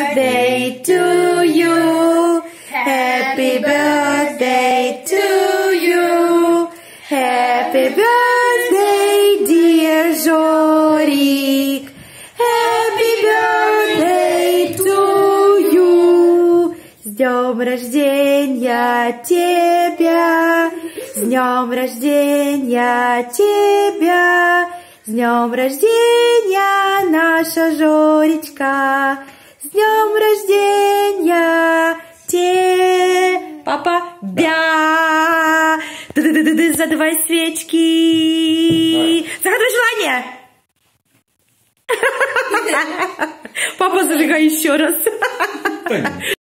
birthday to you. Happy birthday to you. Happy birthday, dear Жорик. Happy birthday to you. С днем рождения тебя. С днем рождения тебя. С днем рождения, наша Жоричка. С днем рождения папа, бя. Задувай свечки. Загадывай желание. Папа, зажигай еще раз.